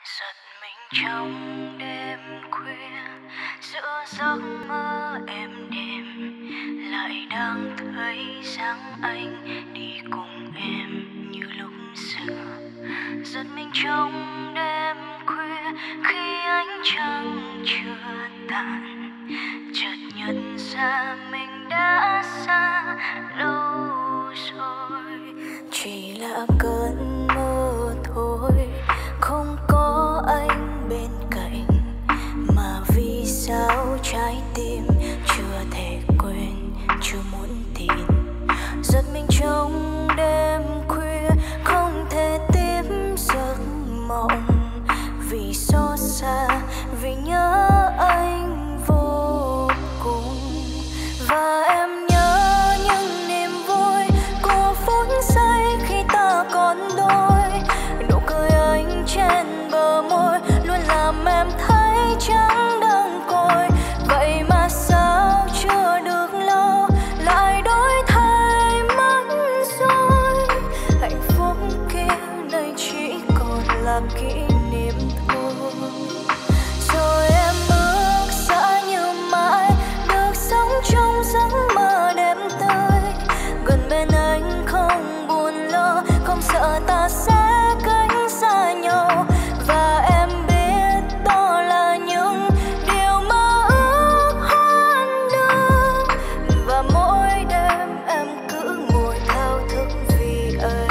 Giật mình trong đêm khuya, giữa giấc mơ êm đềm, lại đang thấy dáng anh đi cùng em như lúc xưa. Giật mình trong đêm khuya, khi ánh trăng chưa tàn, chợt nhận ra mình đã xa lâu rồi. Chỉ là cơn mơ thôi, không có anh bên cạnh, mà vì sao trái tim chưa thể quên, chưa muốn tin. Giật mình trong đêm khuya, không thể tiếp giấc mộng, vì xót xa, vì nhớ anh vô cùng. Và em nhớ những niềm vui của phút giây khi ta còn đôi. Nụ cười anh trên bờ môi luôn làm em thấy chẳng đáng côi. Vậy mà sao chưa được lâu lại đổi thay mất rồi. Hạnh phúc kia nay chỉ còn là kỷ niệm thôi. Rồi em ước xa như mãi được sống trong giấc mơ đêm tới, gần bên anh không buồn lo, không sợ ta sẽ cách xa nhau. Và em biết đó là những điều mơ ước hoang đường, và mỗi đêm em cứ ngồi thao thức vì anh.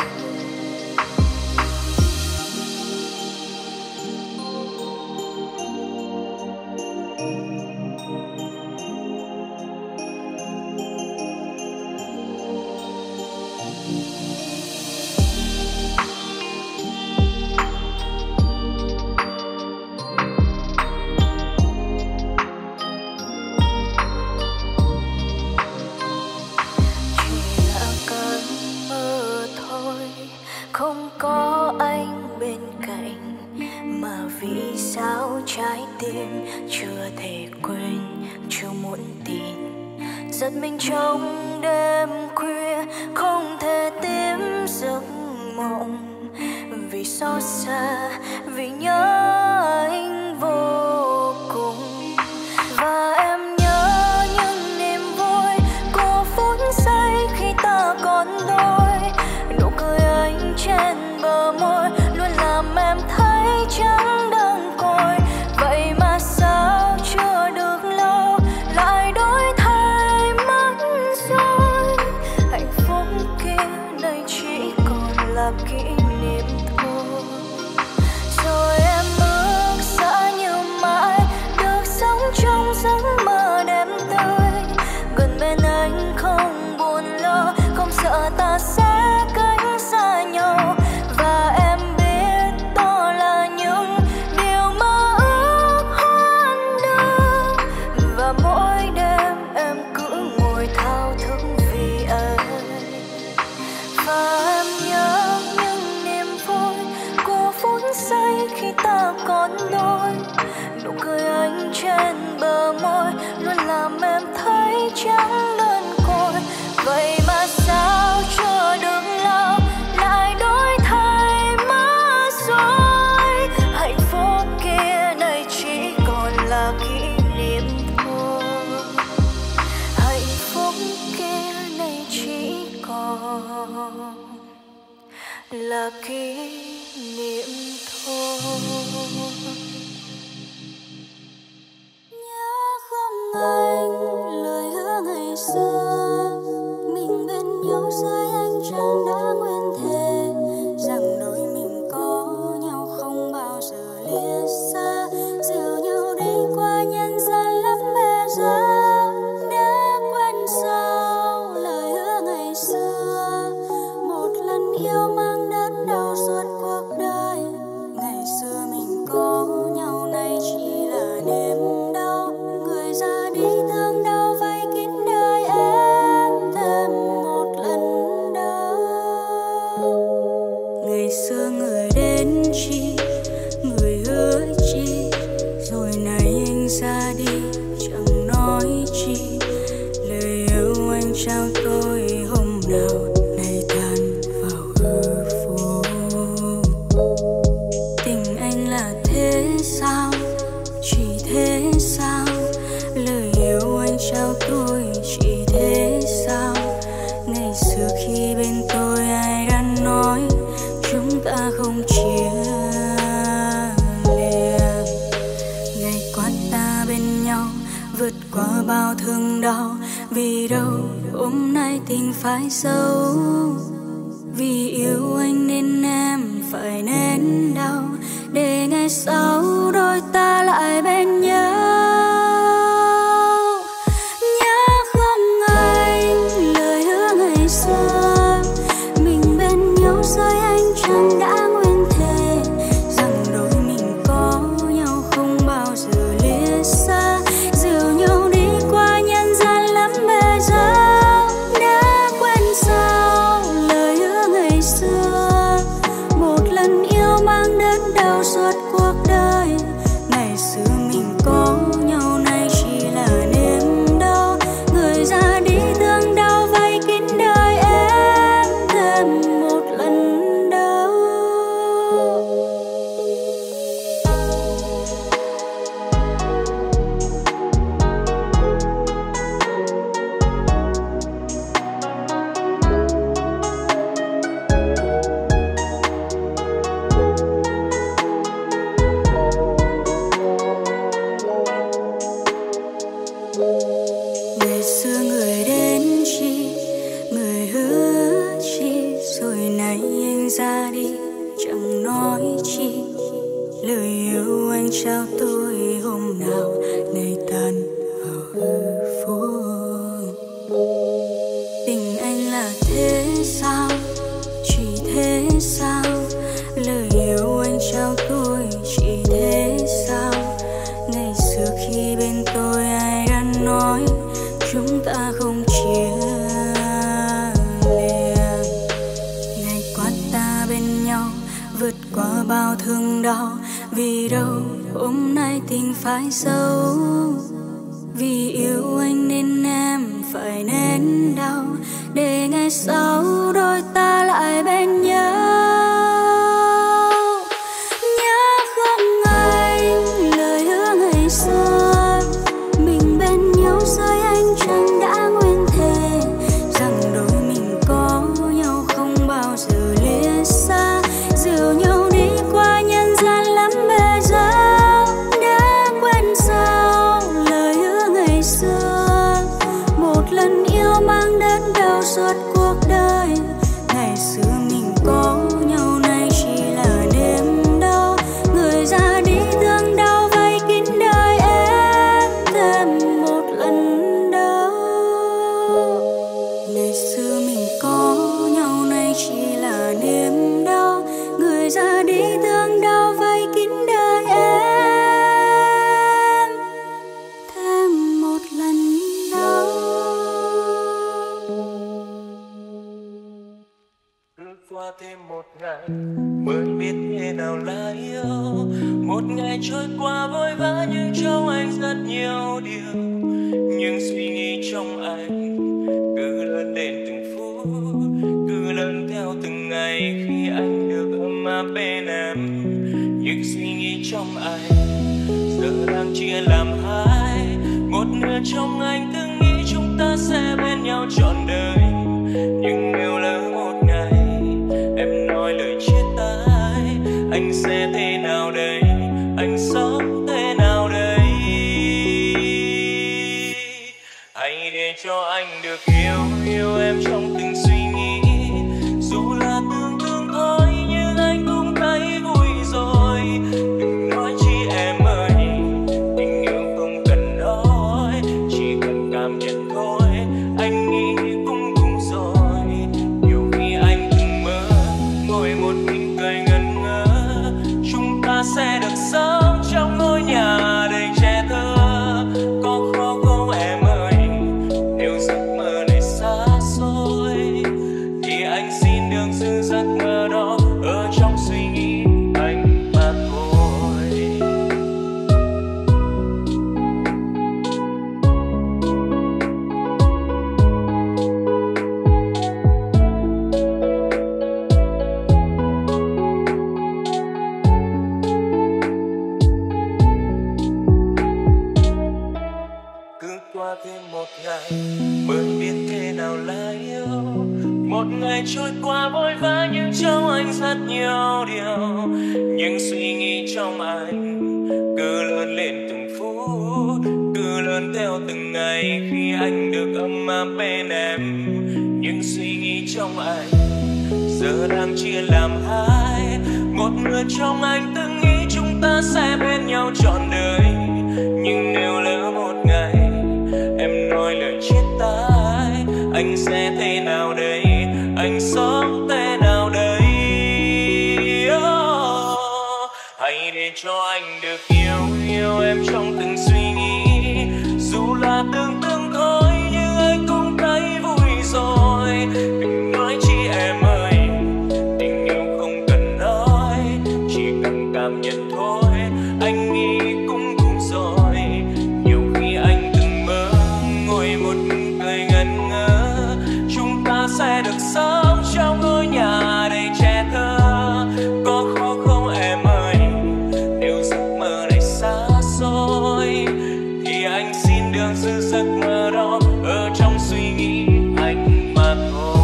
Chỉ là cơn mơ thôi, không có anh bên cạnh, mà vì sao trái tim chưa thể quên, chưa muốn tin. Giật mình trong đêm khuya, không thể tiếp giấc mộng, vì xót xa, vì nhớ anh vô cùng. Và em nhớ những niềm vui của phút giây khi ta còn đôi. Nụ cười anh trên bờ môi luôn làm em thấy chẳng đáng côi. Vậy mà sao chưa được lâu lại đổi thay mất rồi. Hạnh phúc kia nay chỉ còn là kỷ niệm thôi. Rồi em ước xa như mãi được sống trong giấc mơ đêm tới, gần bên anh không buồn lo, không sợ ta sẽ cách xa nhau. Và em biết đó là những điều mơ ước hoang đường, và mỗi đêm em cứ ngồi thao thức vì anh. Và em nhớ những niềm vui của phút giây khi ta còn đôi. Nụ cười anh trên bờ môi luôn làm em thấy chẳng đơn côi. Vậy mà sao chưa được lâu lại đổi thay mất rồi. Hạnh phúc kia nay chỉ còn là kỷ niệm thôi. Hạnh phúc kia nay chỉ còn là kỷ niệm thôi. Nhớ không anh lời hứa ngày xưa, mình bên nhau sai anh chẳng đã nguyện thề rằng đôi mình có nhau không bao giờ lìa xa, dìu nhau đi qua nhân gian lắm bề dâu. Đã quên sao lời hứa ngày xưa, một lần yêu mang đớn đau suốt cuộc thế sao, chỉ thế sao, lời yêu anh trao tôi chỉ thế sao. Ngày xưa khi bên tôi ai đã nói chúng ta không chia lìa. Ngày qua ta bên nhau vượt qua bao thương đau, vì đâu hôm nay tình phải xấu. Vì yêu anh nên em phải nén đau, để ngày sau đôi ta lại bên nhau. Nhớ không anh lời hứa ngày xưa, mình bên nhau rồi anh chẳng đã nguyên thề, rằng đôi mình có nhau không bao giờ lìa xa. Dìu nhau đi qua nhân gian lắm bề dâu, đã quên sao lời hứa ngày xưa. Một lần yêu mang đến đau suốt cuộc đời, ngày xưa mình có nhau nay chỉ là niềm đau. Người ra đi thương đau vây kín đời em thêm một lần đau. Ngày xưa người đến chi, người hứa chi, rồi nay anh ra đi chẳng nói chi. Lời yêu anh trao tôi hôm nào nay tan vào hư vô. Tình anh là thế sao, chỉ thế sao, lời yêu anh trao tôi chỉ thế sao. Ngày xưa khi bên tôi ai đã nói chúng ta không chia lìa. Ngày qua ta bên nhau vượt qua bao thương đau, vì đâu hôm nay tình phải xấu. Vì yêu anh nên em phải nén đau, để ngày sau đôi ta lại bên nhau. Nhớ không anh lời hứa ngày xưa, mình bên nhau rồi anh chẳng đã nguyên thề, rằng đôi mình có nhau không bao giờ lìa xa. Dìu nhau đi qua nhân gian lắm bề dâu, đã quên sao lời hứa ngày xưa. Một lần yêu mang đến đau suốt cuộc đời, ngày xưa mình có nhau nay chỉ là niềm đau. Người ra đi thương đau vây kín đời em thêm một lần đau. Ngày xưa mình có nhau nay chỉ là niềm đau, người ra đi thương đau vây kín đời em thêm một lần đau. Cứ qua thêm một ngày mới biết thế nào là yêu. Một ngày trôi qua vội vã nhưng trong anh rất nhiều điều. Nhưng suy nghĩ trong anh cứ lớn lên từng phút, cứ lớn theo từng ngày khi anh được ấm áp bên em. Những suy nghĩ trong anh giờ đang chia làm hai. Một nửa trong anh từng nghĩ chúng ta sẽ bên nhau trọn đời, nhưng nếu lỡ một ngày em nói lời chia tay, anh sẽ thế nào đây, anh sống thế nào đây? Hãy để cho anh được yêu em trong từng suy nghĩ. Dù là tương thương thôi nhưng anh cũng thấy vui rồi. Đừng nói chi em ơi, tình yêu không cần nói, chỉ cần cảm nhận thôi, anh nghĩ cũng đủ rồi. Nhiều khi anh từng mơ ngồi một mình cười ngẩn ngơ, chúng ta sẽ được sống trong ngôi nhà đầy trẻ thơ. Có khó không em ơi, nếu giấc mơ này xa xôi thì anh xin đừng giữ giấc mơ đó ở trong suy nghĩ anh mà thôi. bởi biết thế nào là yêu. Một ngày trôi qua vội vã nhưng trong anh rất nhiều điều, những suy nghĩ trong anh cứ lớn lên từng phút, cứ lớn theo từng ngày khi anh được ấm áp bên em. Những suy nghĩ trong anh giờ đang chia làm hai, một người trong anh từng nghĩ chúng ta sẽ bên nhau trọn đời. Nhưng nếu lỡ một ngày em nói lời chia tay, anh sẽ thế nào đây, anh sống thế nào đây? Hãy để cho anh được yêu em trong từng suy nghĩ, dù là tưởng tượng thôi nhưng anh cũng thấy vui rồi. Đừng nói chi em ơi, tình yêu không cần nói, chỉ cần cảm nhận thôi, anh nghĩ cũng đủ rồi. Nhiều khi anh từng mơ ngồi một mình cười ngẩn ngơ, chúng ta sẽ được sống trong ngôi nhà đầy trẻ thơ. Có khó không em ơi, nếu giấc mơ này xa xôi thì anh xin đừng giữ giấc mơ đó ở trong suy nghĩ anh mà thôi.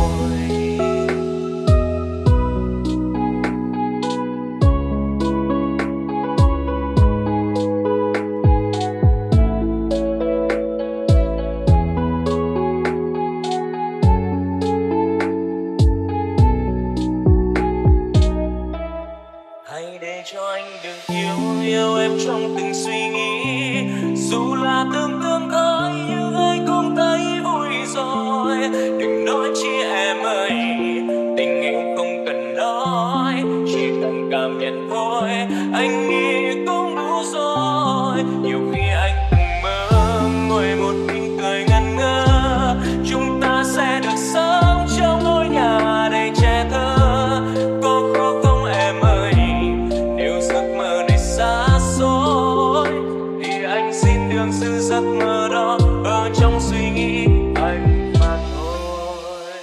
Hãy để cho anh được yêu em trong từng suy nghĩ, dù là tưởng tượng thôi nhưng anh cũng thấy vui rồi. Đừng nói chi em ơi, tình yêu không cần nói, chỉ cần cảm nhận thôi, anh nghĩ cũng đủ rồi. Nhiều khi anh từng mơ ngồi một mình cười ngẩn ngơ, chúng ta sẽ được sống trong ngôi nhà đầy trẻ thơ. Có khó không em ơi, nếu giấc mơ này xa xôi thì anh xin đừng giữ giấc mơ đó ở trong suy nghĩ anh mà thôi.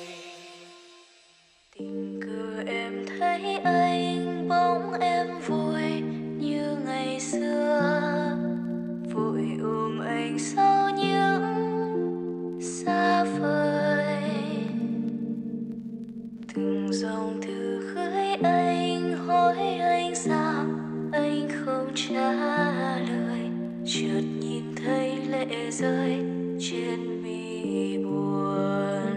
Tình cờ em thấy anh, bóng em vui như ngày xưa, vội ôm anh sau những xa vời. Từng dòng thư gửi anh hỏi anh sao anh không trả lời, chợt nhìn thấy lệ rơi trên mi buồn.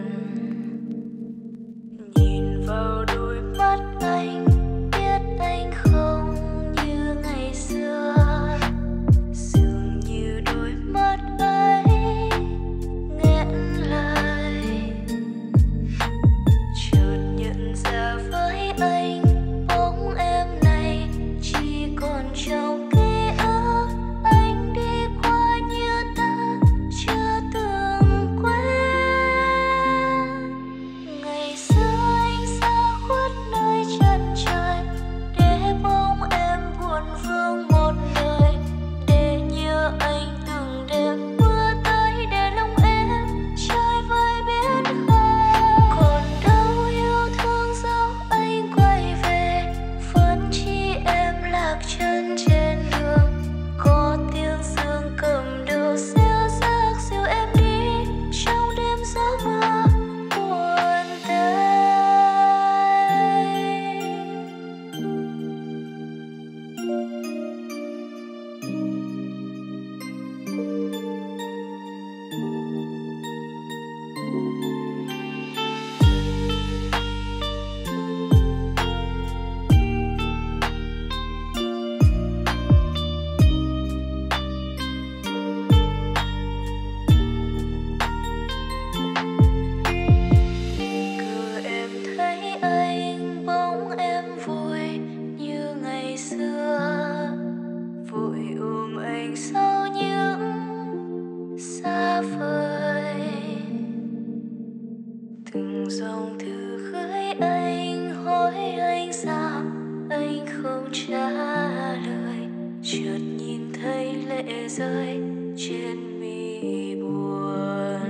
Nhìn vào đôi mắt anh, biết anh không như ngày xưa, dường như đôi mắt ấy nghẹn lời. Chợt nhận ra với anh, bóng em này chỉ còn trong ký ức, anh đi qua như ta chưa từng quen. Ngày xưa anh xa khuất nơi chân trời, để bóng em buồn vương một đời, để nhớ anh từng đêm mưa tới, để lòng em chơi với biết không. Còn đâu yêu thương dấu anh quay về, vẫn chỉ em lạc chân trên đường. Có tiếng dương cầm đầu xéo xác dìu em đi trong đêm gió mưa buồn tênh. Cứ em thấy anh, bóng em vui như ngày xưa, vội ôm anh sau những xa vời. Từng dòng thư gửi anh hỏi anh sao anh không trả lời, chợt nhìn thấy lệ rơi trên mi buồn.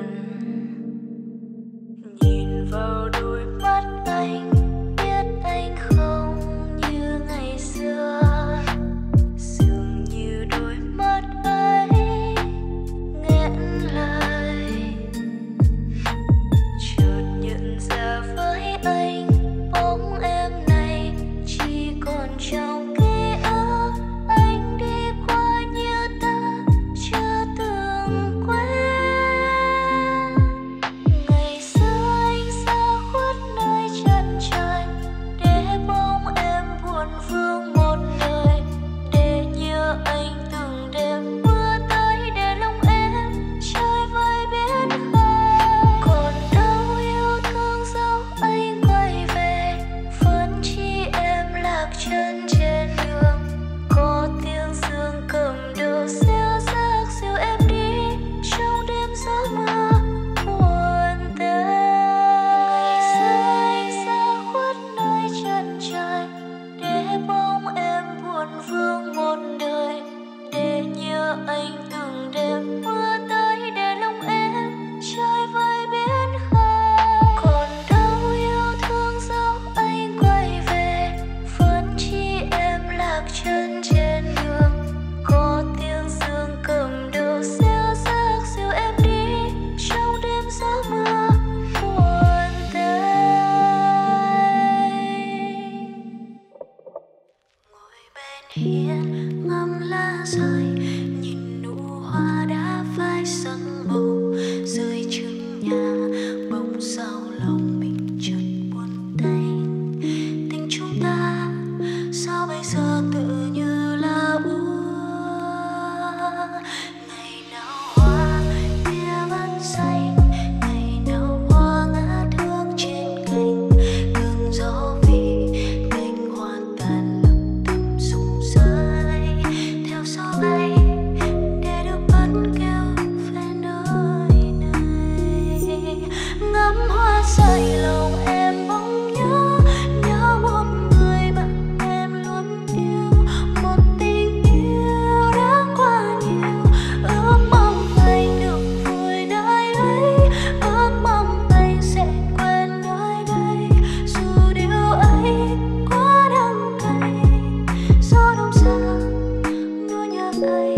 Nhìn vào đôi mắt anh, biết anh không như ngày xưa, dường như đôi mắt ấy nghẹn lời. hiên ngắm lá rơi, nhìn nụ hoa đã phai sắc màu rơi trước nhà, bỗng sao lòng mình chợt buồn tênh. Tình chúng ta sao bây giờ tự như là úa. Ngày nào hoa kia vẫn xanh, ngày nào hoa ngát hương trên cành, cơn gió vì cành hoa tàn lặng thầm rụng rơi theo gió bay để được bắt kêu về nơi này. Ngắm hoa rơi lòng em bỗng nhớ, nhớ một người bạn em luôn yêu, một tình yêu đã quá nhiều. Ước mong anh được vui nơi ấy, ước mong anh sẽ quên nơi đây, dù điều ấy quá đắng cay. Gió đông xa nỗi nhớ anh.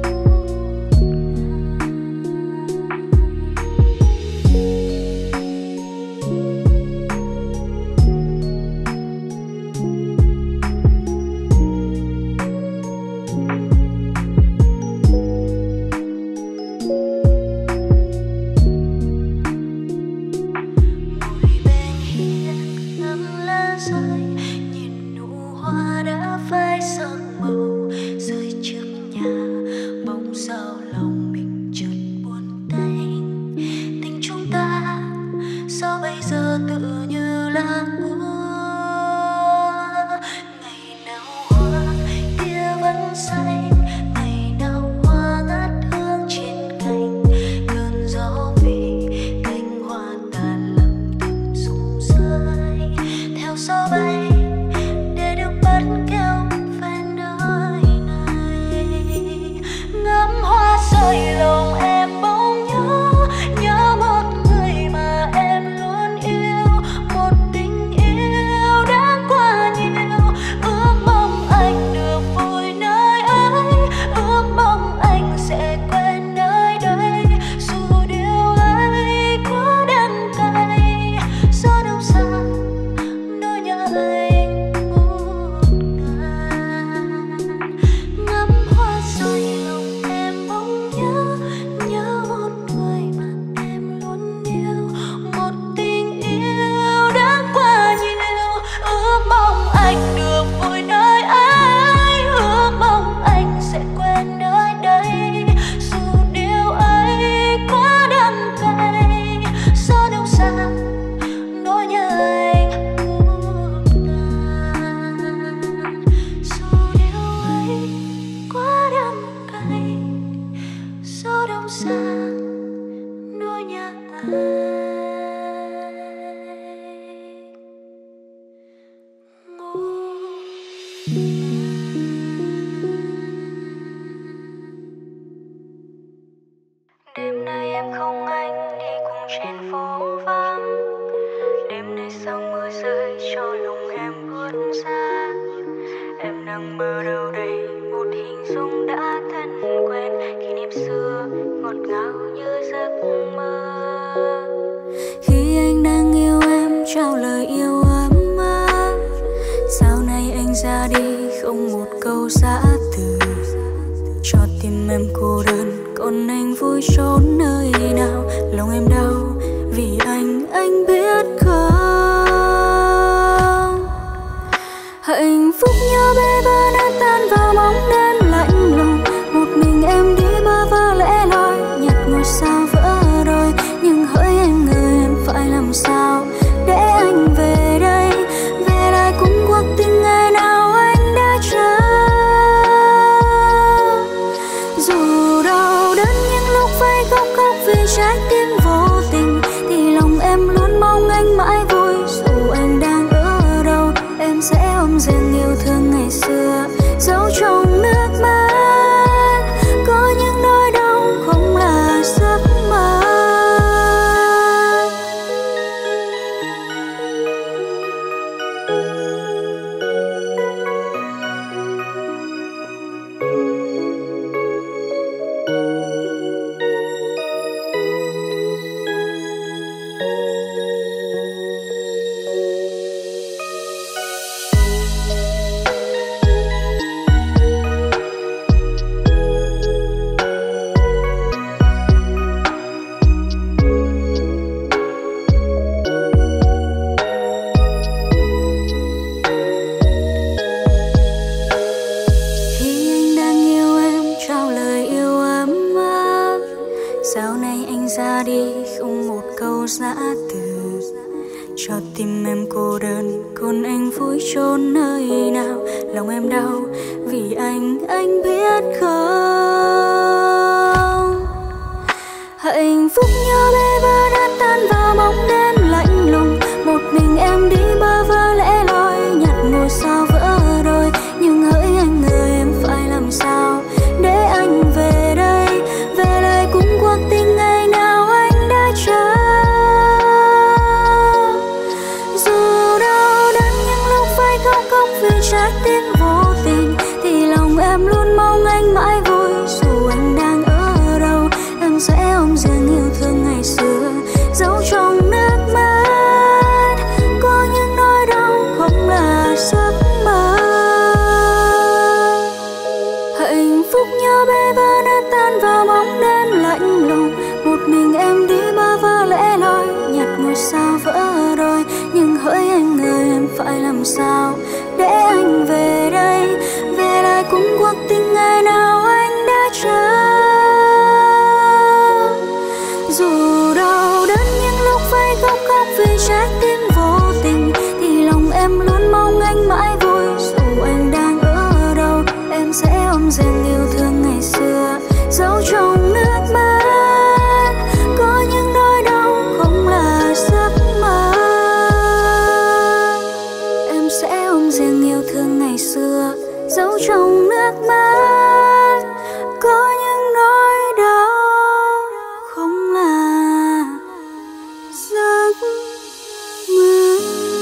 Ngồi bên hiên ngắm lá rơi, nhìn nụ hoa đã phai sắc màu rơi trước nhà, bỗng sao lòng mình chợt buồn tênh. Tình chúng ta sao bây giờ tự như là úa. Ngày nào hoa kia vẫn xanh, ngày nào hoa ngát hương trên cành, cơn gió vì cành hoa tàn lặng thầm rụng rơi theo gió bay để được bắt kêu về nơi này. Ngắm hoa rơi lòng em bỗng nhớ, nhớ một người mà em luôn yêu, một tình yêu đã quá nhiều. Ước mong anh được vui nơi ấy, ước mong anh sẽ quên nơi đây, dù điều ấy quá đắng cay. Gió đông xa nỗi nhớ anh ngút ngàn. Ngắm hoa rơi lòng em bỗng nhớ, nhớ một người mà em luôn yêu, một tình yêu đã quá nhiều. Ước mong anh được vui nơi ấy, ước mong anh sẽ quên nơi đây, dù điều ấy quá đắng cay. Gió đông xa nỗi nhớ anh ngút ngàn, dù điều ấy quá đắng cay. Gió đông xa nỗi nhớ anh đêm nay em không anh đi cùng trên phố vắng, đêm nay sao mưa rơi cho lòng em buốt giá. Em đang mơ đâu đây, một hình dung đã thân quen, kỷ niệm xưa ngọt ngào như giấc mơ. Khi anh đang yêu em trao lời yêu ấm áp, sao nay anh ra đi không một câu giã từ, cho tim em cô đơn còn anh vui trốn nơi nào. Lòng em đau vì anh biết không, hạnh phúc như bê vỡ nát tan vào bóng đêm lạnh lùng. Một mình em đi bơ vơ lẻ loi, nhặt ngôi sao vỡ đôi, nhưng hỡi em người em phải làm sao để anh về đây, về lại cùng cuộc tình ngày nào anh đã chờ. Dù đau đớn những lúc phải khóc khóc vì trái tim vô tình, thì lòng em luôn mong anh mãi một giã từ cho tim em cô đơn, còn anh vui chốn nơi nào? Lòng em đau vì anh biết không? Hạnh phúc như bê vỡ đã tan vào bóng đêm lạnh lùng, một mình em đi bơ vơ lẻ loi nhặt ngôi sao vỡ đôi. Nhưng hỡi anh ơi, em phải làm sao để anh về đây, về lại cùng cuộc tình ngày nào anh đã chờ. Dù đau đớn những lúc phải khóc khóc vì trái tim vô tình, thì lòng em luôn mong anh mãi vui. Dù anh đang ở đâu, em sẽ ôm riêng yêu thương ngày xưa, giấu trong nước mắt. Có những nỗi đau không là giấc mơ. Hạnh phúc như bê vỡ đã tan vào bóng đêm lạnh lùng, một mình em đi bơ vơ lẻ loi nhặt ngôi sao vỡ đôi. Nhưng hỡi anh ơi, em phải làm sao để anh về đây, về lại cùng cuộc tình ngày nào anh đã chờ. Dù đau đớn những lúc phải khóc khóc vì trái tim vô tình, thì lòng em luôn mong anh mãi vui. Dù anh đang ở đâu, em sẽ ôm riêng yêu thương ngày xưa, giấu trong nước mắt. Có những nỗi đau không là giấc mơ, em sẽ ôm riêng yêu thương ngày xưa, giấu trong nước mắt. Có những nỗi đau không là giấc mơ.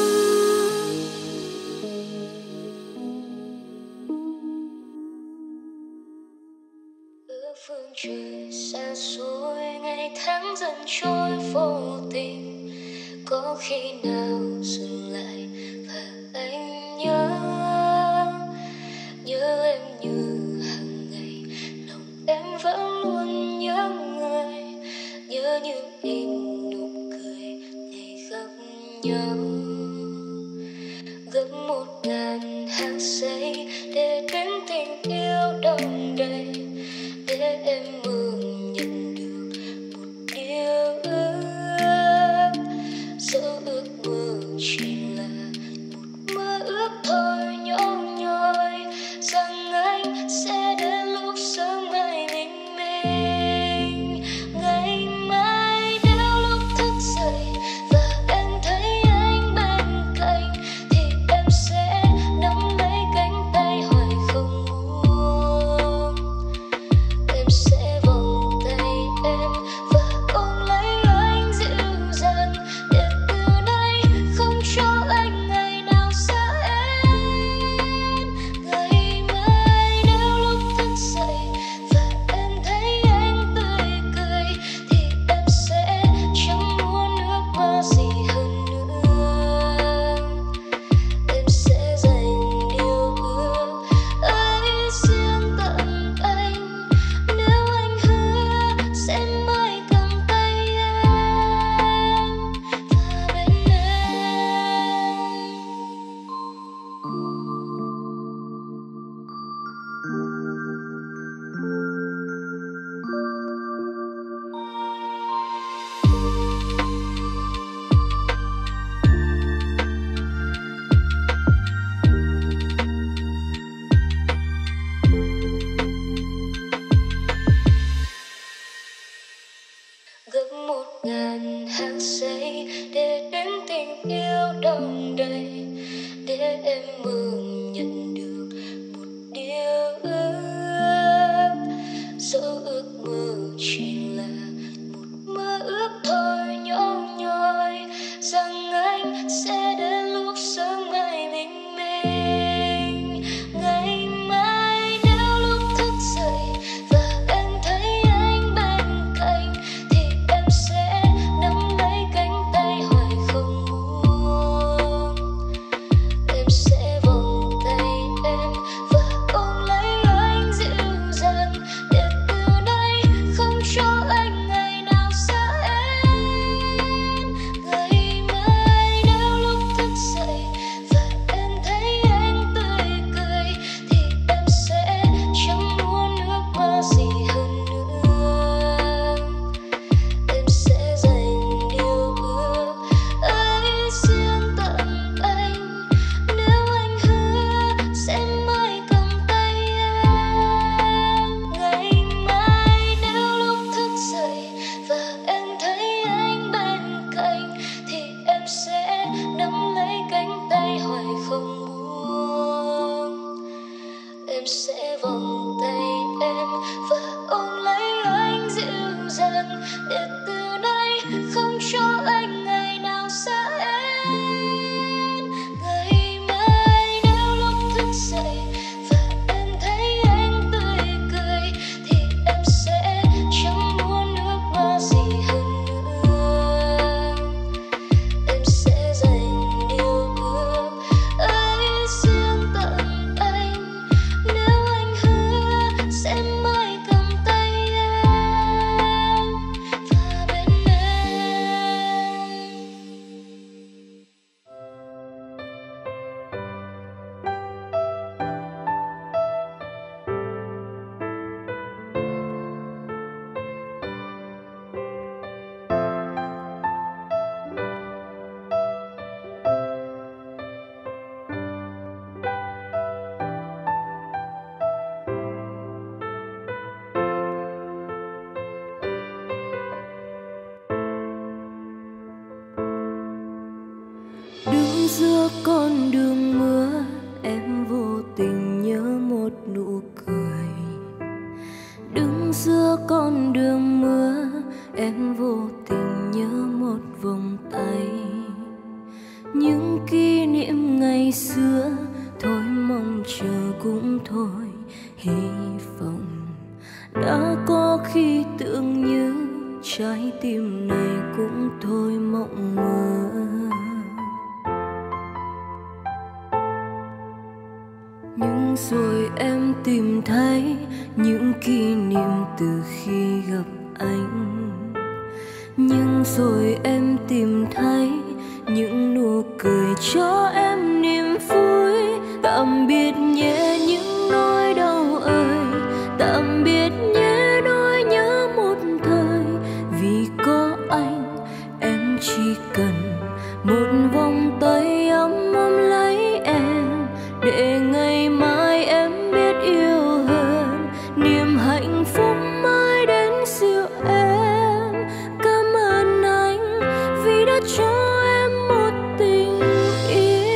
Phương trời xa xôi, ngày tháng dần trôi vô tình. Có khi nào dừng lại và anh nhớ em như hàng ngày. Lòng em vẫn luôn nhớ người, nhớ những in nụ cười ngày gặp nhau. Gấp 1000 hàng giây để đến tình yêu đong đầy, để em mừng nhận được một điều ước. Dẫu ước mơ chỉ là một mơ ước thôi nhỏ nhoi, rằng anh sẽ đến lúc sớm ngày bình minh. Ngày mai nếu lúc thức dậy và em thấy anh bên cạnh, thì em sẽ nắm lấy cánh tay hoài không buông. Em sẽ vòng tay em và ôm lấy anh dịu dàng, để từ nay không cho anh ngày nào xa em. Ngày mai nếu lúc em sẽ vòng tay em và ôm lấy anh dịu dàng, để từ nay không cho anh ngày nào xa em. Ngày mai nếu lúc thức dậy và em thấy anh tươi cười thì em sẽ chẳng muốn ước mơ gì hơn nữa. Em sẽ dành điều ước ấy riêng tận anh, nếu anh hứa sẽ mãi cầm tay em và bên em. Đứng giữa con đường mưa, em vô tình nhớ một nụ cười. Đứng giữa con đường mưa, em vô tình nhớ một vòng tay. Những kỷ niệm ngày xưa thôi mong chờ cũng thôi hy vọng. Đã có khi tưởng như trái tim này cũng thôi mộng mơ. Nhưng rồi em tìm thấy những kỷ niệm từ khi gặp anh. Nhưng rồi em tìm thấy những nụ cười cho em niềm vui. Tạm biệt nhé những nỗi đau ơi, tạm biệt nhé nỗi nhớ một thời. Vì có anh em chỉ cần một vòng tay ấm ôm lấy em, để ngày mai em biết yêu hơn, niềm hạnh phúc mãi đến siêu em. Cảm ơn anh vì đã cho em một tình yêu.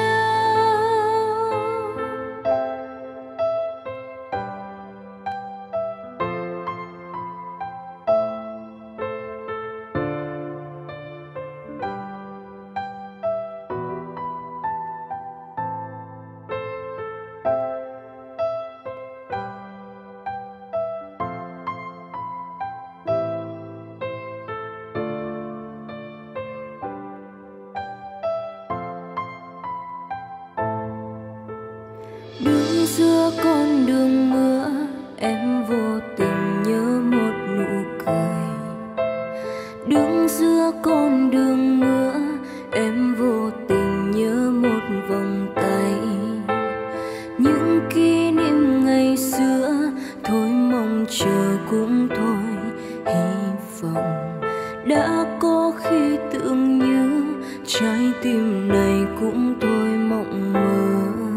Đứng giữa con đường mưa, em vô tình nhớ một nụ cười. Đứng giữa con đường mưa, em vô tình nhớ một vòng tay. Những kỷ niệm ngày xưa thôi mong chờ cũng thôi hy vọng. Đã có khi tưởng như trái tim này cũng thôi mộng mơ.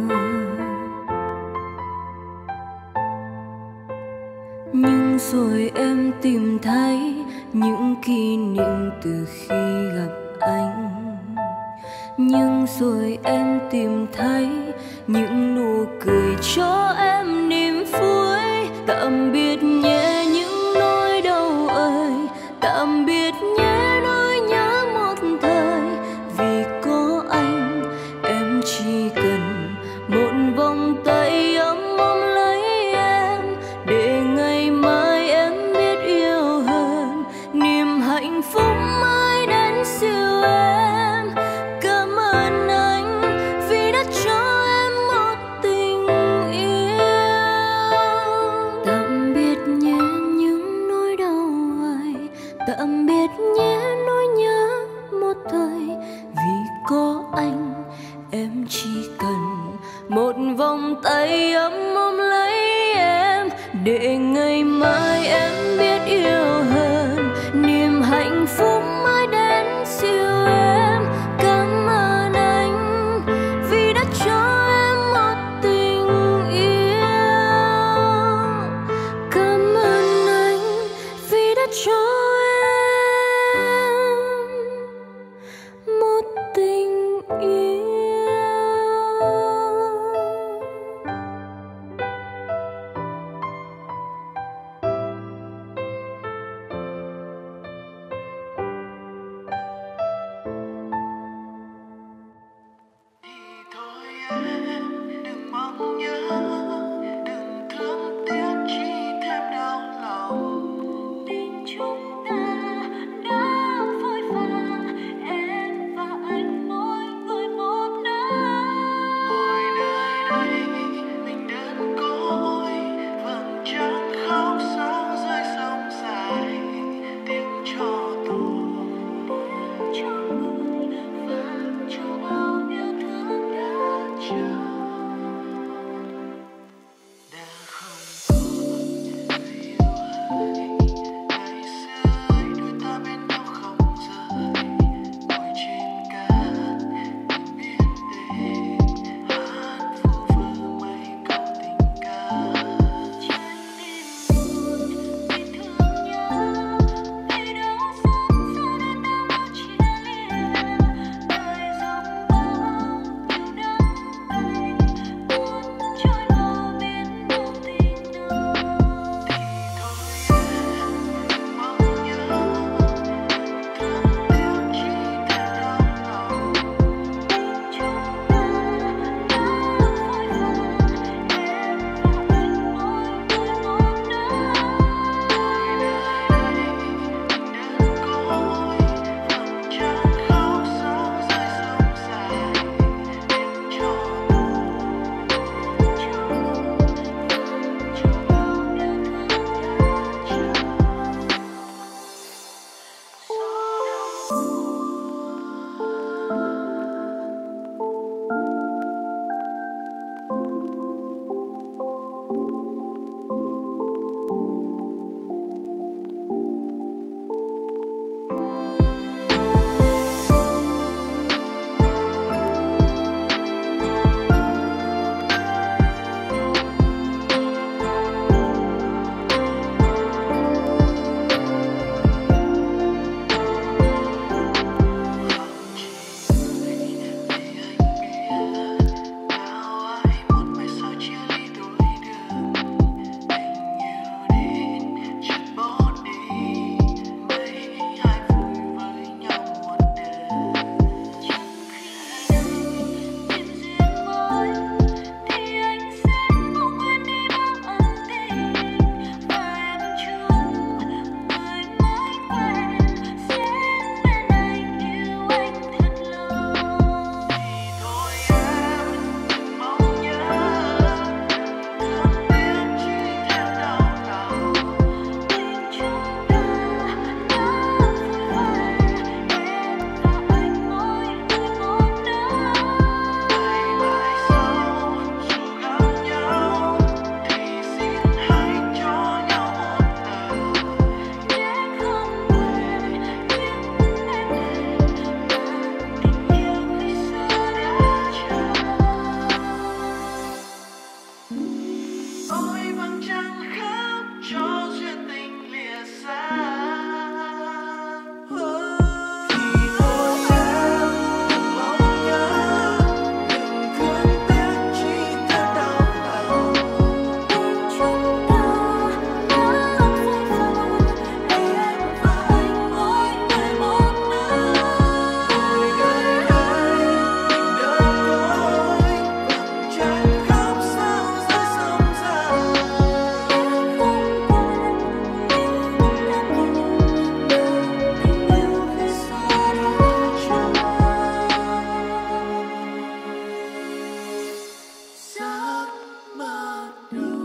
Nhưng rồi em tìm thấy những kỷ niệm từ khi gặp anh. Nhưng rồi em tìm thấy những nụ cười cho em niềm vui. Tạm biệt nhé những nỗi đau ơi, tạm biệt nhé nỗi nhớ một thời. Vì có anh em chỉ cần một vòng tay ấm ôm lấy em, để ngày mai em biết yêu hơn, niềm hạnh phúc mãi đến siêu em. Cảm ơn anh vì đã cho em một tình yêu. Tạm biệt nhé những nỗi đau ơi, tạm biệt nhé nỗi nhớ một thời. Vì có anh em chỉ cần một vòng tay ấm ôm lấy em, để ngày mai em biết yêu hơn, niềm hạnh phúc mãi đến siêu em. Cảm ơn anh vì đã cho em một tình yêu. Cảm ơn anh vì đã cho em một tình yêu. thương tiếc chỉ thêm đau lòng. Tình chúng ta đã vội vàng, em và anh mỗi người một nơi. Ôi đời đây mình đơn côi, vẫn chẳng khóc sao rơi sông dài. Tiếng cho tôi, Tiếng cho người và cho bao yêu thương đã chờ. đã không còn người yêu ơi. Ngày xưa ấy đôi ta bên nhau không rời, ngồi trên cát biển đêm hát vu vơ mấy câu tình ca. Trái tim buồn vì thương nhớ, vì đau xót sao đến đã bao chia lìa. Đời dòng bao nhiêu nắng bay, cuốn trôi bờ biển vô tình nơi. Thôi em mong nhớ, thương tiếc chỉ thêm đau lòng. Chúng ta đã vội vàng, em và anh mỗi người một nơi. Ôi đời đây mình đơn côi, vẫn chẳng khóc sao rơi sông dài. Tiếng cho ôi vẫn chẳng khóc cho duyên tình lìa xa. Thì thôi em mong nhớ, đừng thương tiếc chỉ thêm đau lòng. Chúng ta đã vội vàng, em và anh mỗi người một nơi. Ôi đời đây mình đơn côi, vẫn chẳng khóc sao rơi sông dài. Không còn những em yêu, tình yêu khi xa đã chờ. Giấc mơ đầu.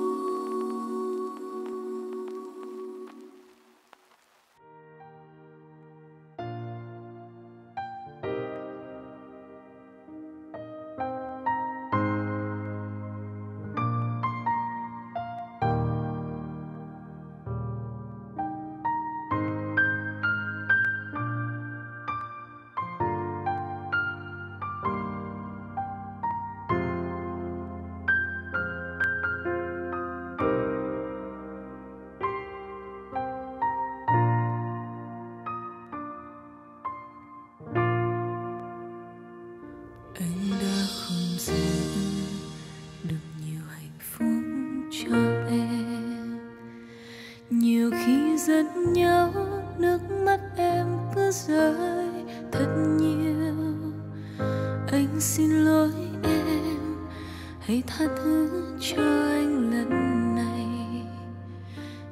Anh đã không giữ được nhiều hạnh phúc cho em. Nhiều khi giận nhau, nước mắt em cứ rơi thật nhiều. Anh xin lỗi em, hãy tha thứ cho anh lần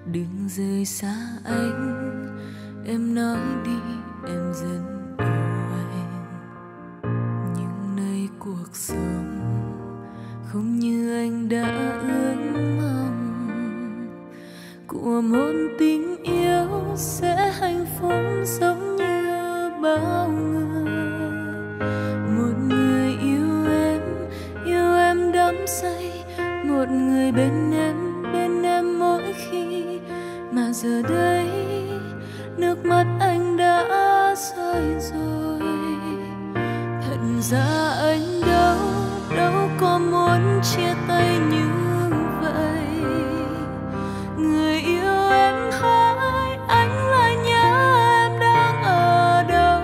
đừng rời xa anh. Em nói đi, em rất yêu anh, nhưng nơi cuộc sống không như anh đã ước mong. Của một tình yêu sẽ hạnh phúc giống như bao người. Một người yêu em đắm say, một người bên em mỗi khi. Mà giờ đây nước mắt anh đã rơi rồi. Thật ra anh đâu có muốn chia tay như vậy. Người yêu em hỡi, anh lại nhớ em đang ở đâu.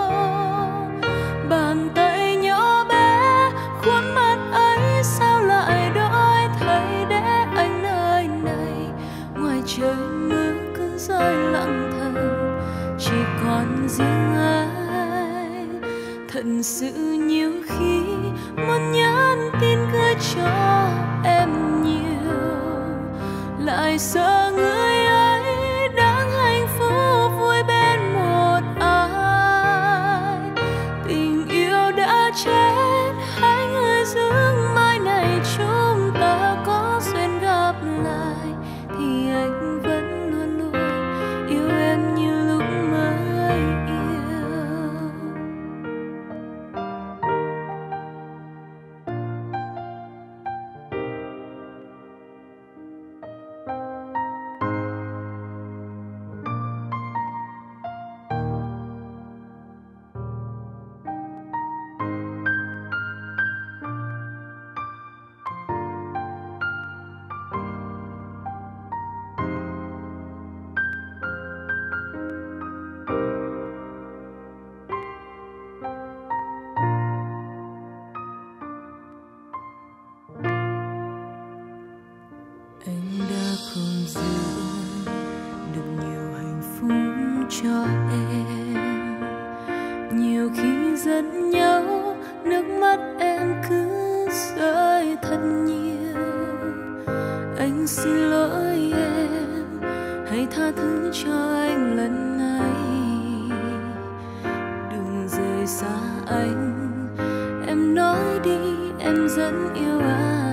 Bàn tay nhỏ bé, khuôn mặt ấy sao lại đổi thay để anh nơi này. Ngoài trời mưa cứ rơi lặng thầm, chỉ còn riêng anh. Thật sự nhiều khi muốn nhắn tin gửi cho em nhiều, lại sợ người ấy đang hạnh phúc vui bên một ai. Tình yêu đã chết, hai người dưỡng mai này chúng ta có duyên gặp lại. Thì anh vẫn luôn luôn yêu em như lúc mới yêu. Anh đã không giữ được nhiều hạnh phúc cho em. Nhiều khi giận nhau, nước mắt em cứ rơi thật nhiều. Anh xin lỗi em, hãy tha thứ cho anh lần này. Đừng rời xa anh, em nói đi, em rất yêu anh.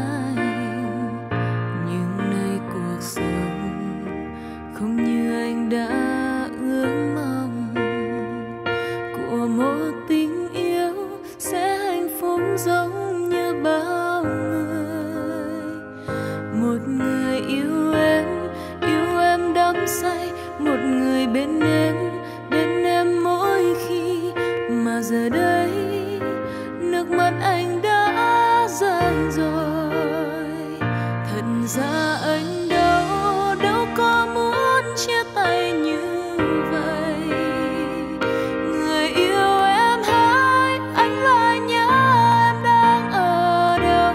Không như anh đã ước mong. Của một tình yêu sẽ hạnh phúc giống như bao người. Một người yêu em đắm say, một người bên em mỗi khi. Mà giờ đây nước mắt anh đã rơi rồi. Thật ra anh đâu có muốn chia tay như vậy. Người yêu em hỡi, anh lại nhớ em đang ở đâu.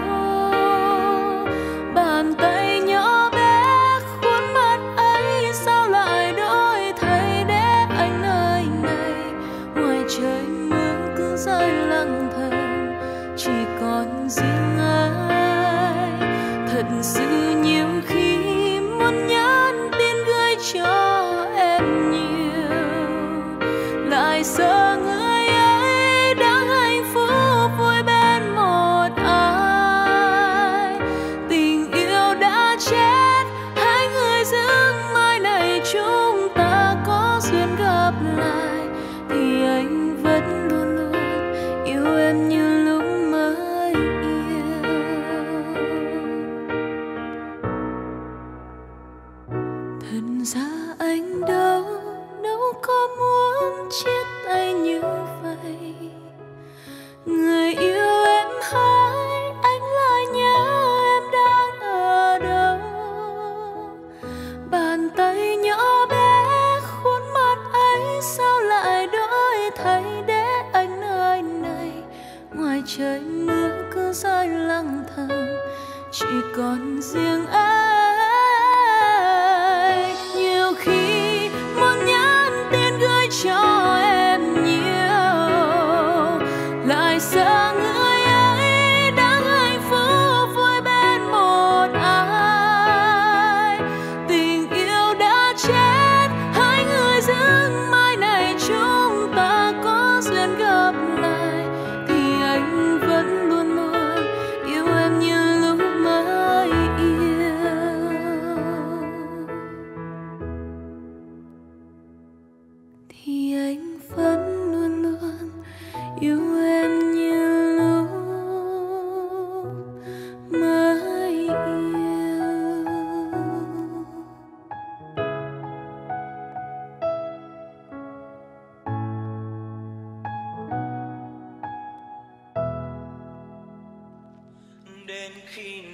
Bàn tay nhỏ bé, khuôn mặt ấy sao lại đổi thay để anh nơi này. Ngoài trời mưa cứ rơi lặng thầm, chỉ còn riêng anh. Thật sự nhiều khi muốn nhắn tin gửi cho em nhiều, lại sợ người ấy đang hạnh phúc vui bên một ai. Tình yêu đã chết, hai người dưỡng mai này chúng ta có duyên gặp lại. Thì anh vẫn luôn luôn yêu em như lúc mới yêu. Thật ra anh đâu có muốn chia tay như vậy. Người yêu em hỡi, anh lại nhớ em đang ở đâu. Bàn tay nhỏ bé, khuôn mặt ấy sao lại đổi thay để anh nơi này. Ngoài trời mưa cứ rơi lặng thầm, chỉ còn riêng anh. Nhiều khi muốn nhắn tin gửi cho em,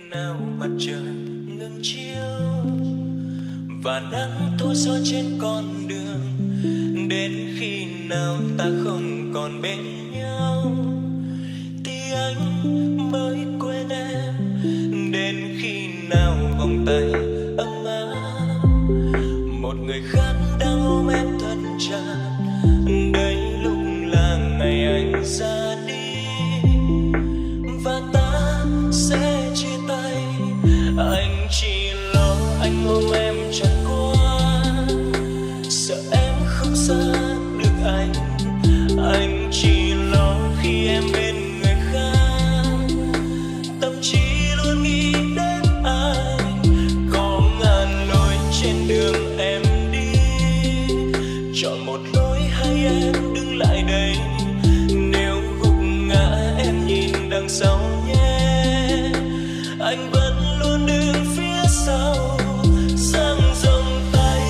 nào mặt trời ngừng chiếu và nắng thổi gió trên con đường, đến khi nào ta không còn bên nhau thì anh mới quên em, đến khi nào vòng tay ấm áp một người khác đang ôm em thật chặt, đây lúc là ngày anh ra đi và ta sẽ chia tay. Anh chỉ lo anh ôm em chặt quá, sợ em không xa được anh. Anh chỉ lo khi em bên người khác, tâm trí luôn nghĩ đến anh. Có ngàn lối trên đường em đi, chọn một lối hay em đứng lại đây. Nếu gục ngã em nhìn đằng sau nhé, anh vẫn luôn đứng phía sau dang rộng tay.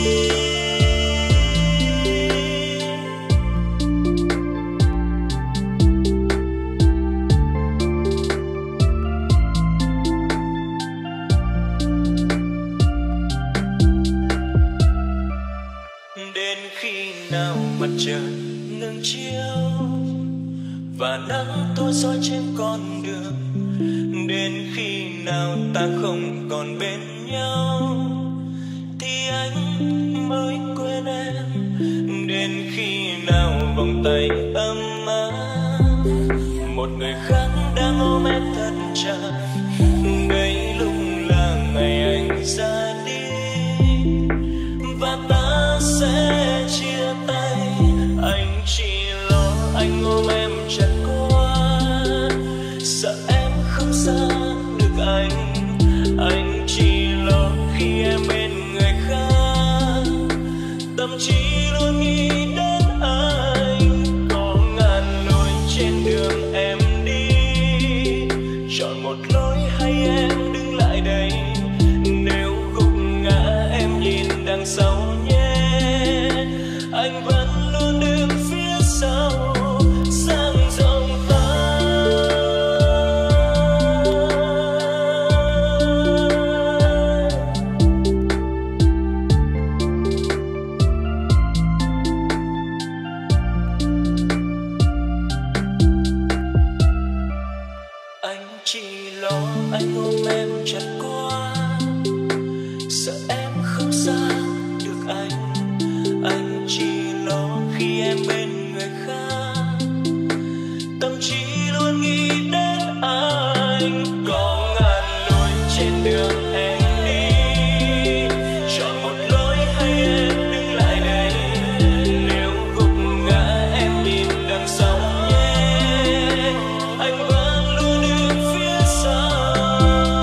Đến khi nào mặt trời ngừng chiếu và nắng thổi gió trên con đường, đến khi nào ta không còn bên nhau thì anh mới quên em, đến khi nào vòng tay ấm áp một người khác đang ôm em thật chặt, đây lúc là ngày anh ra đi và ta sẽ chia tay. Anh chỉ lo anh ôm em chặt quá, sợ em không xa được anh. Anh chỉ lo khi em bên người khác, tâm trí luôn nghĩ đến anh. Có ngàn lối trên đường em đi, chọn một lối hay em đứng lại đây. Nếu gục ngã em nhìn đằng sau nhé, anh vẫn luôn đứng phía sau dang rộng tay. Anh chỉ lo anh ôm em chặt quá, sợ em không xa được anh. Anh chỉ lo khi em bên người khác, tâm trí luôn nghĩ đến anh. Có ngàn lối trên đường em đi, chọn một lối hay em đứng lại đây. Nếu gục ngã em nhìn đằng sau nhé, anh vẫn luôn đứng phía sau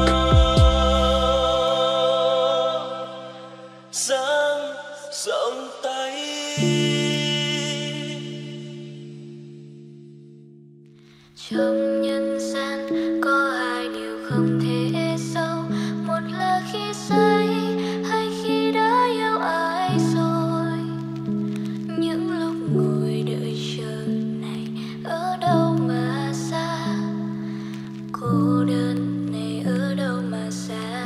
dang rộng tay. Trong nhân gian có hai điều không thể giấu, một là khi say hay khi đã yêu ai rồi. Những lúc ngồi đợi chờ này ở đâu mà xa, cô đơn này ở đâu mà xa.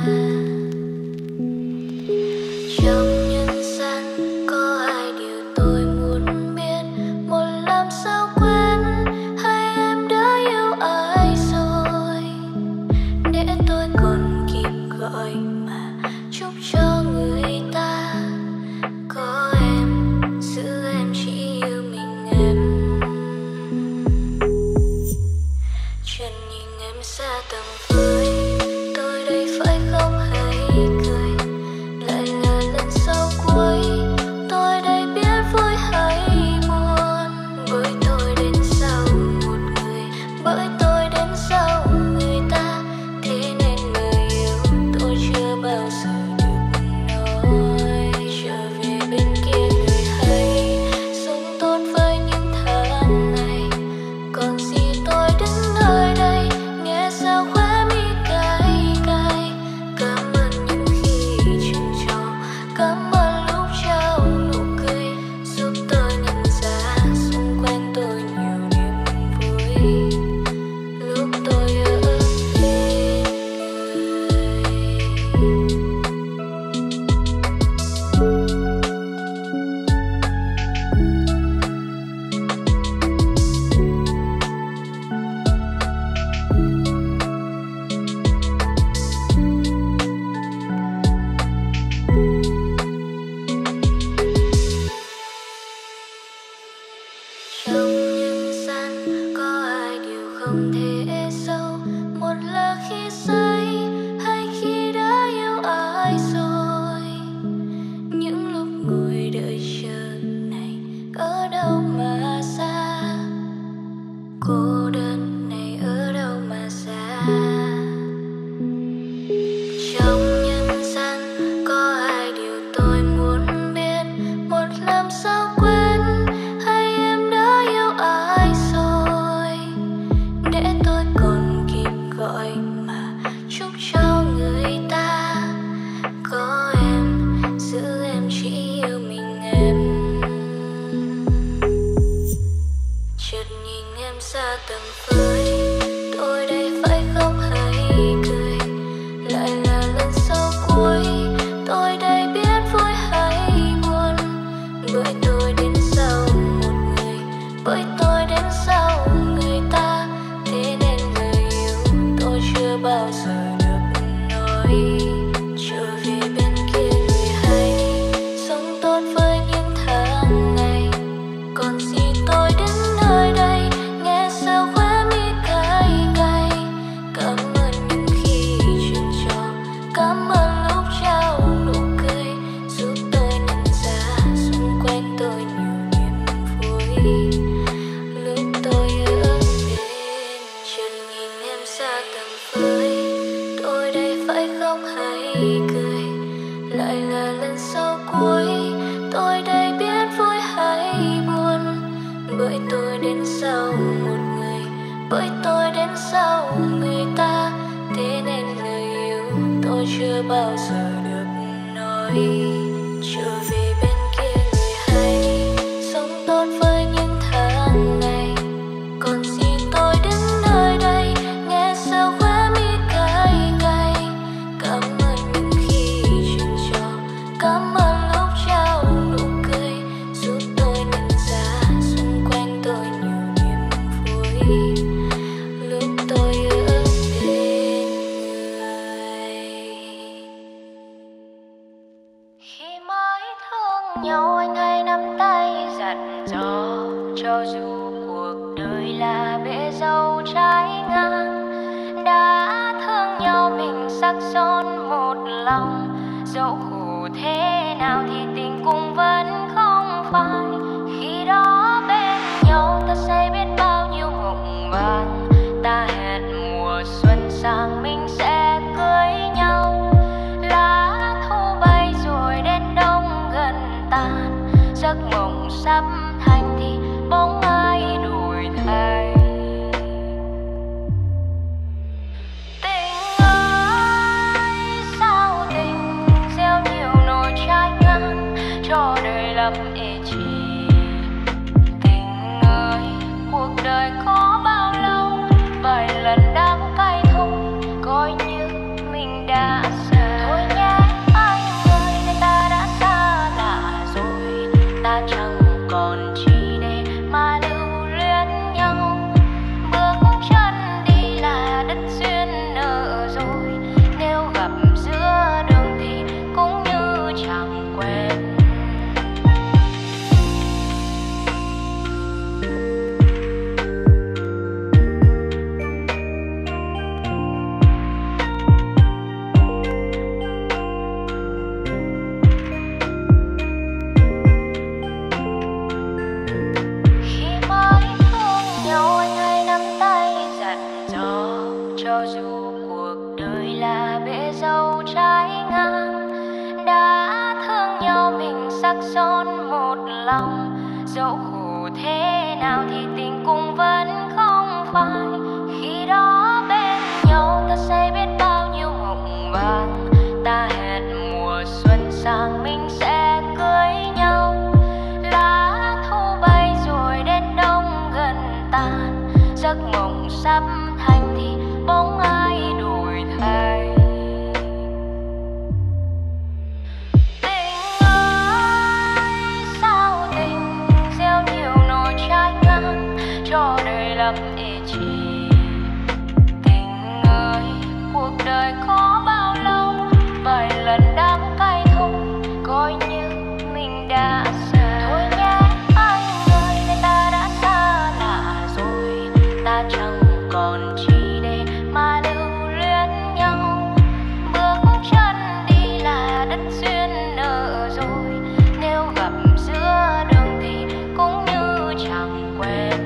Trong nhân gian có hai điều tôi muốn biết, một làm sao quên hay em đã yêu ai rồi, để tôi còn kịp gọi mà chúc cho người ta. Có em giữ em chỉ yêu mình em, chân nhìn em xa tầm với tôi đây phải không hay cười. Lại là lần sau cuối tôi đây biết vui hay buồn, bởi tôi đến sau một người, bởi tôi đến sau người ta. Thế nên người yêu tôi chưa bao giờ được khi cười, lại là lần sau cuối. Tôi đây biết vui hay buồn, bởi tôi đến sau một người, bởi tôi đến sau người ta. Thế nên lời yêu tôi chưa bao giờ được nói. Trở về bên kia người hay sống tốt với những tháng ngày, còn gì tôi đứng nơi đây nghe sao khóe mi cay cay. Cảm ơn những khi chuyện trò, cảm ơn lúc trao nụ cười, giúp tôi nhận ra xung quanh tôi nhiều niềm vui lúc tôi ở bên người. Khi mới thương nhau anh hay nắm tay dặn dò, cho dù cuộc đời là bể dâu trái ngang. Đã thương nhau mình sắc son một lòng, dẫu khổ thế nào thì tình cũng vẫn không phai. Khi đó bên nhau ta sẽ biết bao nhiêu mộng vàng, ta hẹn mùa xuân sang mình sẽ cưới nhau. Lá thu bay rồi đến đông gần tàn, giấc mộng sắp thành thì bóng ai đổi thay. Tình ơi sao tình gieo nhiều nỗi trái ngang, cho đời lắm ê chề. Tình ơi cuộc đời có bao lâu, vài lần đắng cay thôi, coi như mình đã xa. Thôi nhé anh ơi, nên ta đã xa lạ rồi, ta chẳng còn chi để mà lưu luyến nhau. Bước chân đi là đất duyên nợ rồi, nếu gặp giữa đường thì cũng như chẳng quen. Khi mới thương nhau anh hay nắm tay dặn dò, cho dù cuộc đời là bể dâu trái ngang. Đã thương nhau mình sắc son một lòng, dẫu khổ thế nào thì tình cũng vẫn không phai. Khi đó bên nhau ta sẽ biết bao nhiêu mộng vàng, ta hẹn mùa xuân sang mình sẽ cưới nhau. Lá thu bay rồi đến đông gần tàn, giấc mộng sắp thành thì bóng ai đổi thay. Tình ơi sao tình gieo nhiều nỗi trái ngang, cho đời lắm ê chề. Tình ơi cuộc đời có bao lâu, vài lần đắng cay thôi, coi như mình đã xa. Thôi nhé anh ơi, nên ta đã xa lạ rồi, ta chẳng còn chi để mà lưu luyến nhau. Bước chân đi là đất duyên nợ rồi, nếu gặp giữa đường thì cũng như chẳng quen.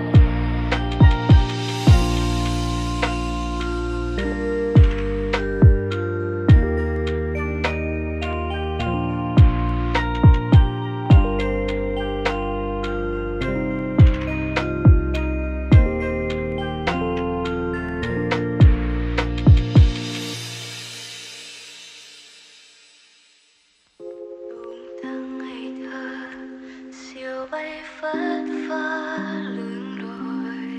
Tháng ngày thơ siêu bay phất phơ lưng đồi,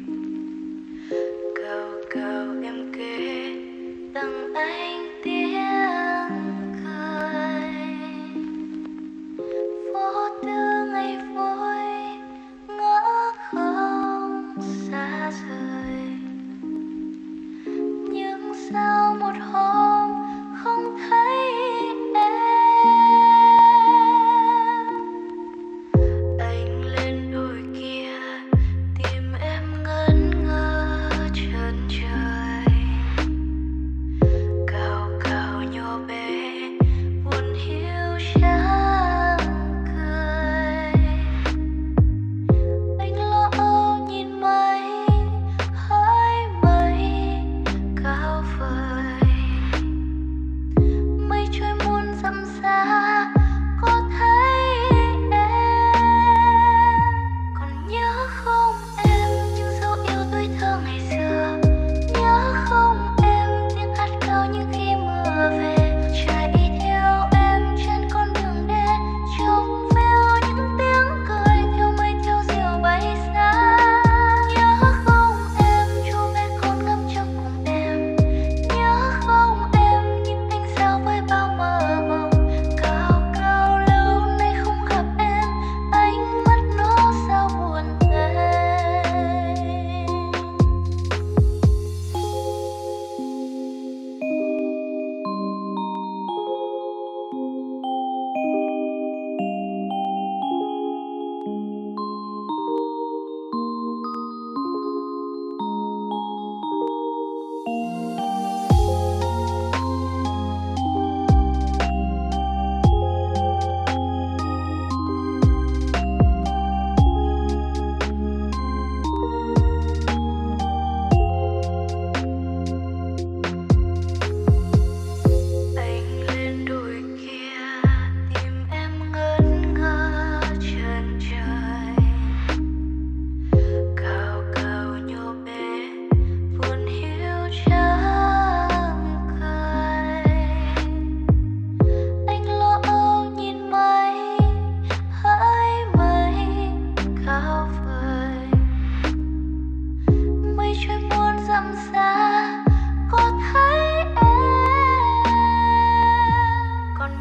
cào cào em kể rằng anh tiếng cười. Phố tư ngày vui ngỡ không xa rời, nhưng sao một hôm không thấy em. Anh lên đồi kia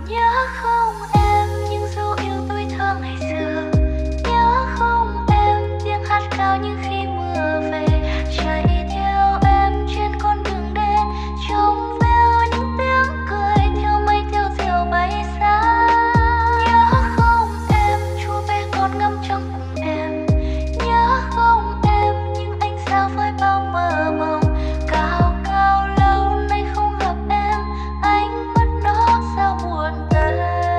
nhớ không em những dấu yêu tuổi thơ ngày xưa, nhớ không em tiếng hát cao những khi mưa về, chạy theo em trên con đường đen, trong veo những tiếng cười theo mây theo diều bay xa. Nhớ không em chú bé con ngắm trăng cùng em, nhớ không em những ánh sao với bao mơ mộng, cao cao lâu nay không gặp em, ánh mắt nó sao buồn tênh.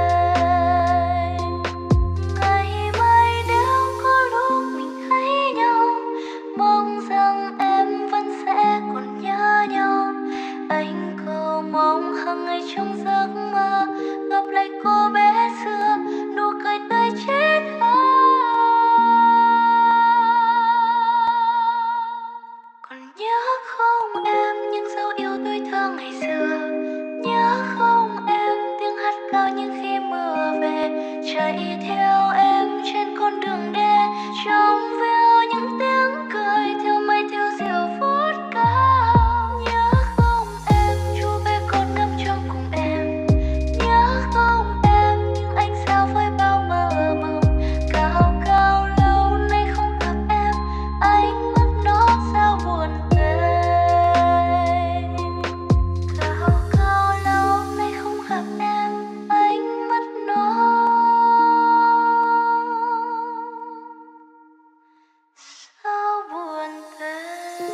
Ngày mai nếu có lúc mình thấy nhau, mong rằng em vẫn sẽ còn nhớ nhau. Anh cầu mong hàng ngày trong giấc mơ gặp lại cô bé xưa, nụ cười tươi chết còn nhớ không em những dấu yêu tuổi thơ ngày xưa, nhớ không em tiếng hát cao những khi mưa về, chạy theo em trên con đường đen, trong veo những tiếng cười theo mây theo diều vút cao. Nhớ không em chú bé con ngắm trăng cùng em, nhớ không em những ánh sao với bao mơ mộng, cao cao lâu nay không gặp em, ánh mắt nó sao buồn tênh. Cao cao lâu nay không gặp em, ánh mắt nó sao buồn tênh.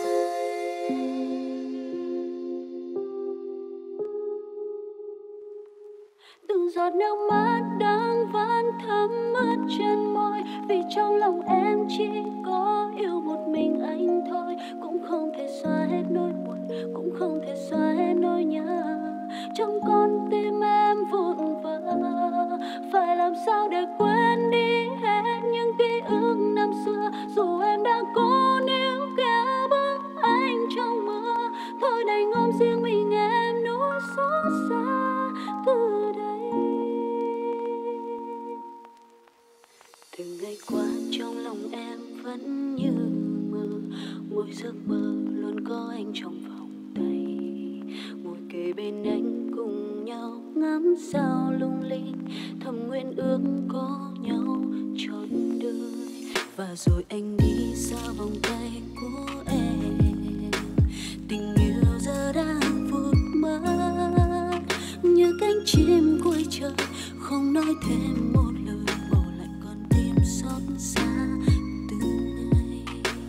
Từng giọt nước mắt đang vẫn thấm ướt trên môi, vì trong lòng em chỉ có yêu một mình anh thôi, cũng không thể xóa hết nỗi buồn, cũng không thể xóa hết nỗi nhớ. Trong con tim em vụn vỡ, phải làm sao để quên đi hết những ký ức năm xưa, dù em đã cố níu kéo bước anh trong mưa, thôi đành ôm riêng mình em nỗi xót xa từ đây. Từng ngày qua trong lòng em vẫn như mơ, mỗi giấc mơ luôn có anh trong vòng tay, ngồi kề bên anh cùng nhau ngắm sao lung linh, thầm nguyện ước có nhau trọn đời. Và rồi anh đi xa vòng tay của em, tình yêu giờ đang vụt mất như cánh chim cuối trời, không nói thêm một lời, bỏ lại con tim xót xa từng ngày.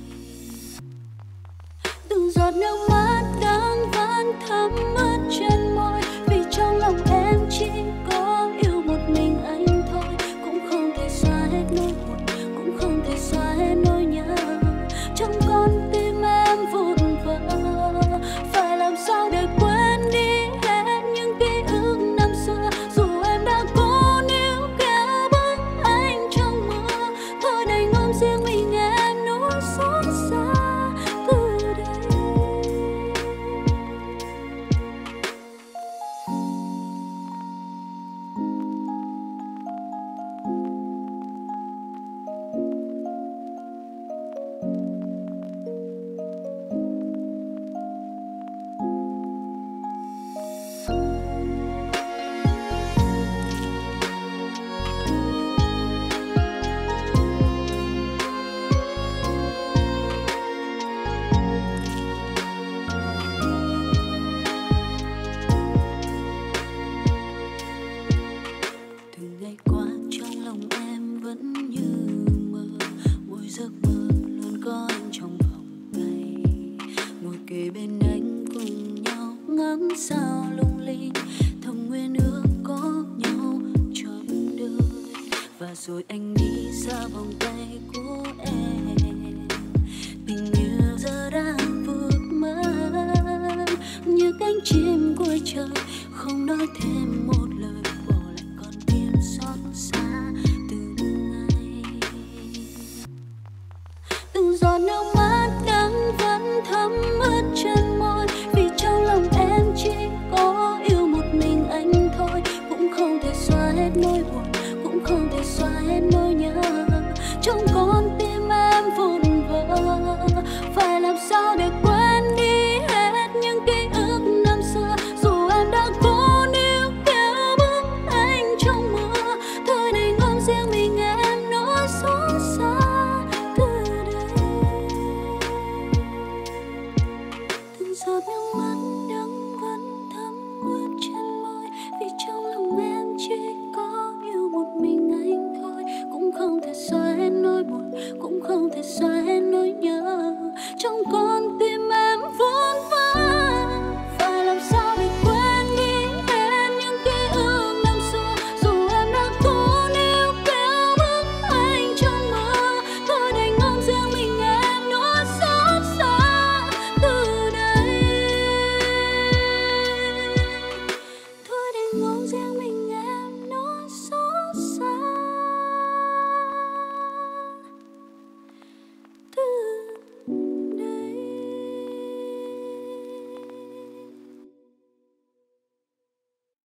Từng giọt nước mắt đang vẫn thấm ướt trên môi, vì trong lòng em chỉ có yêu một mình anh thôi, cũng không thể xóa hết nỗi buồn, cũng không thể xóa hết nỗi nhớ. Trong con tim em vụn vỡ, phải làm sao để quên đi hết những ký ức năm xưa, dù em đã cố níu kéo bước anh trong mưa, thôi đành ôm riêng mình em nỗi xót xa từ đây. Từng ngày qua trong lòng em vẫn như mơ, mỗi giấc mơ luôn có anh trong vòng tay, ngồi kề bên anh cùng nhau ngắm sao lung linh, thầm nguyện ước có nhau trọn đời. Và rồi anh đi xa vòng tay của em, tình yêu giờ đang vụt mất như cánh chim cuối trời, không nói thêm một lời, bỏ lại con tim xót xa từng ngày. Từng giọt nước mắt đang vẫn thấm ướt trên môi, vì trong lòng em chỉ có yêu một mình anh thôi, cũng không thể xóa hết nỗi buồn, cũng không thể xóa hết nỗi nhớ. Trong con tim em vụn vỡ, phải làm sao để quên đi hết những ký ức năm xưa, dù em đã cố níu kéo bước ngủ riêng mình